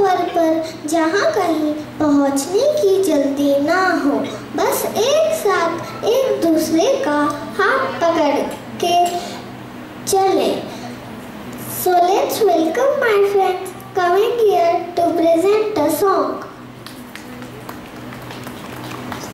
सफ़र पर जहाँ कहीं पहुँचने की जल्दी ना हो, बस एक साथ एक दूसरे का हाथ पकड़ के चले। So let's welcome my friends